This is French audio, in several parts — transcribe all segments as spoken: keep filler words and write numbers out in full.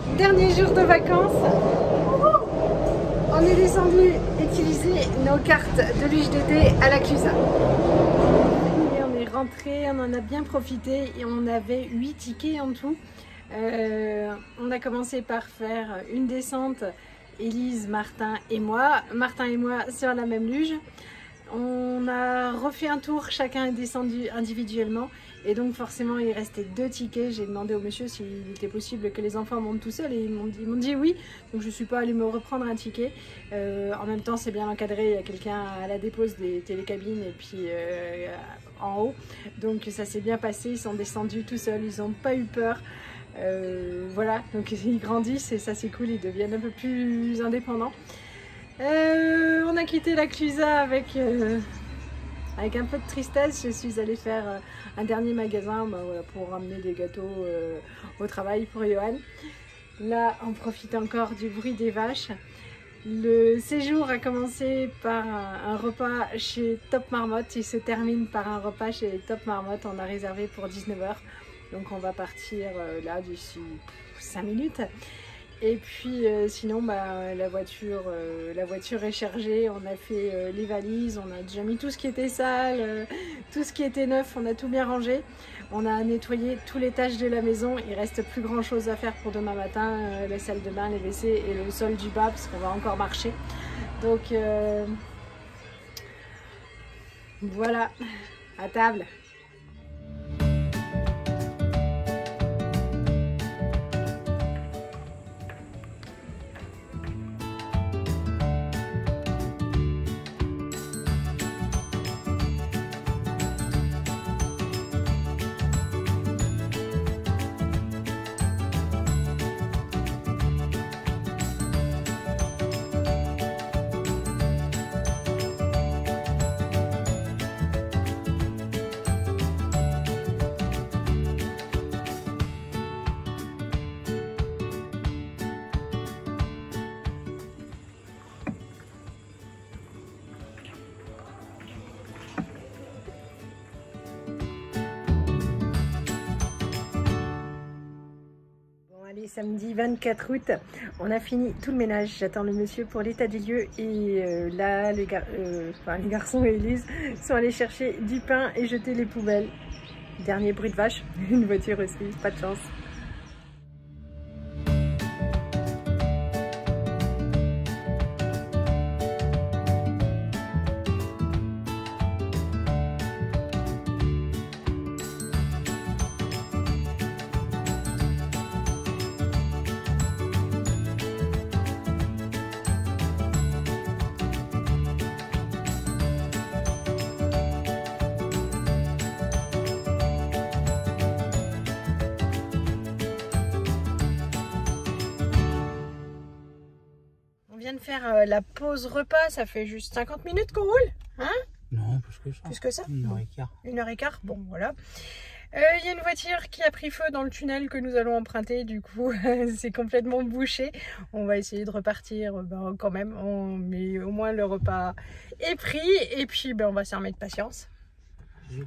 Dernier jour de vacances. On est descendu utiliser nos cartes de l'U G D D à la Clusa. Et on est rentré, on en a bien profité et on avait huit tickets en tout. Euh, on a commencé par faire une descente, Élise, Martin et moi. Martin et moi sur la même luge. On a refait un tour, chacun est descendu individuellement et donc forcément il restait deux tickets. J'ai demandé au monsieur s'il était possible que les enfants montent tout seuls et ils m'ont dit, dit oui, donc je ne suis pas allée me reprendre un ticket. Euh, en même temps c'est bien encadré, il y a quelqu'un à la dépose des télécabines et puis euh, en haut, donc ça s'est bien passé, ils sont descendus tout seuls, ils n'ont pas eu peur. Euh, voilà, donc ils grandissent et ça c'est cool, ils deviennent un peu plus indépendants. Euh, on a quitté la Clusa avec, euh, avec un peu de tristesse. Je suis allée faire euh, un dernier magasin bah, voilà, pour ramener des gâteaux euh, au travail pour Johan. Là, on profite encore du bruit des vaches. Le séjour a commencé par un, un repas chez Top Marmotte. Il se termine par un repas chez Top Marmotte. On a réservé pour dix-neuf heures. Donc on va partir euh, là d'ici cinq minutes. Et puis euh, sinon bah, la, voiture, euh, la voiture est chargée, on a fait euh, les valises, on a déjà mis tout ce qui était sale, euh, tout ce qui était neuf, on a tout bien rangé. On a nettoyé tous les tâches de la maison, il reste plus grand chose à faire pour demain matin, euh, la salle de bain, les W C et le sol du bas parce qu'on va encore marcher. Donc euh, voilà, à table. Samedi vingt-quatre août, on a fini tout le ménage. J'attends le monsieur pour l'état des lieux et euh, là les, gar euh, enfin, les garçons et Élise sont allés chercher du pain et jeter les poubelles. Dernier bruit de vache, une voiture aussi, pas de chance. On vient de faire euh, la pause repas, ça fait juste cinquante minutes qu'on roule, hein? Non, plus que ça. Plus que ça? Une heure et quart. Une heure et quart, bon voilà. Il euh, y a une voiture qui a pris feu dans le tunnel que nous allons emprunter, du coup c'est complètement bouché. On va essayer de repartir ben, quand même, on... mais au moins le repas est pris et puis ben, on va s'armer de patience. Oui.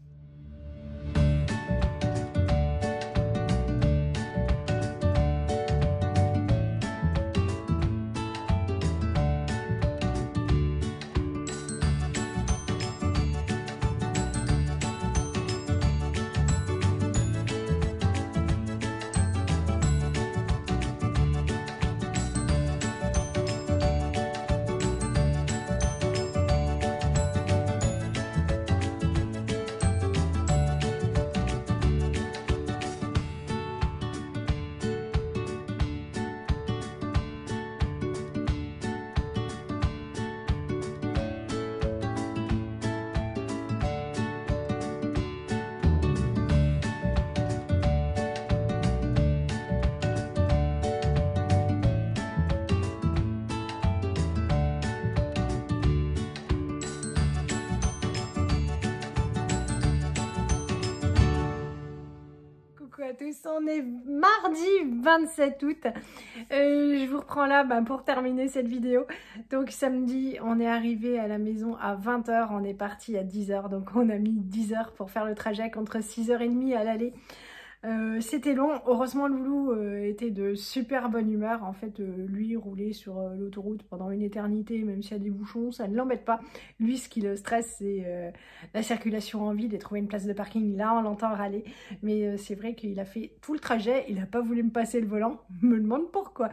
coucou à tous, on est mardi vingt-sept août. Euh, je vous reprends là bah, pour terminer cette vidéo. Donc samedi, on est arrivé à la maison à vingt heures, on est parti à dix heures. Donc on a mis dix heures pour faire le trajet contre six heures trente à l'aller. Euh, c'était long, heureusement Loulou euh, était de super bonne humeur, en fait euh, lui rouler sur euh, l'autoroute pendant une éternité, même s'il y a des bouchons, ça ne l'embête pas. Lui ce qui le stresse c'est euh, la circulation en ville et trouver une place de parking, là on l'entend râler, mais euh, c'est vrai qu'il a fait tout le trajet, il n'a pas voulu me passer le volant, me demande pourquoi.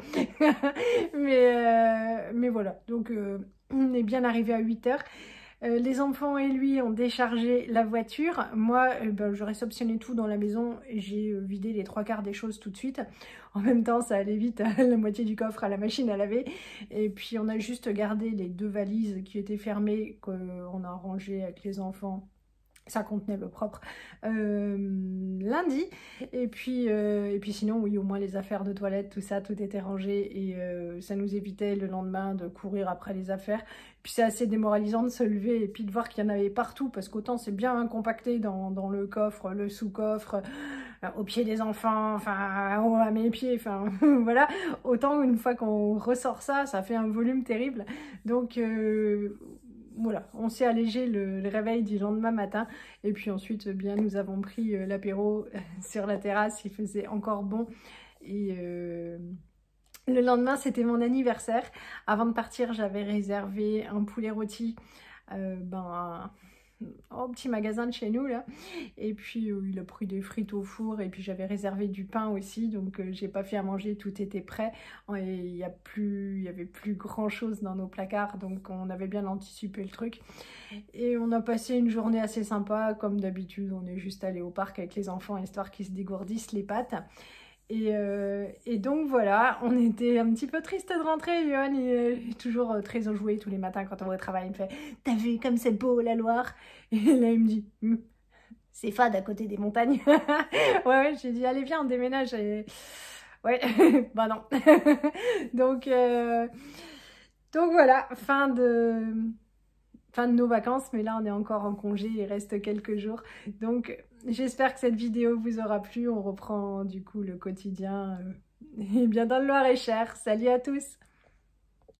mais, euh, mais voilà, donc euh, on est bien arrivé à huit heures. Euh, les enfants et lui ont déchargé la voiture. Moi, euh, ben, je réceptionnais tout dans la maison. J'ai euh, vidé les trois quarts des choses tout de suite. En même temps, ça allait vite, la moitié du coffre à la machine à laver. Et puis, on a juste gardé les deux valises qui étaient fermées, qu'on a rangées avec les enfants. Ça contenait le propre euh, lundi. Et puis, euh, et puis sinon, oui, au moins les affaires de toilette, tout ça, tout était rangé. Et euh, ça nous évitait le lendemain de courir après les affaires. Puis c'est assez démoralisant de se lever et puis de voir qu'il y en avait partout. Parce qu'autant c'est bien compacté dans, dans le coffre, le sous-coffre, euh, au pied des enfants, enfin à mes pieds, enfin voilà. Autant une fois qu'on ressort ça, ça fait un volume terrible. Donc... Euh, voilà, on s'est allégé le, le réveil du lendemain matin et puis ensuite bien nous avons pris euh, l'apéro sur la terrasse, il faisait encore bon et euh, le lendemain c'était mon anniversaire. Avant de partir j'avais réservé un poulet rôti euh, ben, au petit magasin de chez nous là, et puis euh, il a pris des frites au four et puis j'avais réservé du pain aussi, donc euh, j'ai pas fait à manger, tout était prêt et il y a plus il y avait plus grand chose dans nos placards, donc on avait bien anticipé le truc et on a passé une journée assez sympa comme d'habitude. On est juste allé au parc avec les enfants histoire qu'ils se dégourdissent les pattes. Et, euh, et donc voilà, on était un petit peu triste de rentrer. Johan il est toujours euh, très enjoué tous les matins quand on va au travail. Il me fait « T'as vu comme c'est beau la Loire ?» Et là il me dit hm, « C'est fade à côté des montagnes. » Ouais, ouais, j'ai dit « Allez viens, on déménage. » Et... ouais, bah non. donc, euh, donc voilà, fin de... fin de nos vacances, mais là on est encore en congé, il reste quelques jours. Donc j'espère que cette vidéo vous aura plu. On reprend du coup le quotidien euh, et bien dans le Loir-et-Cher. Salut à tous!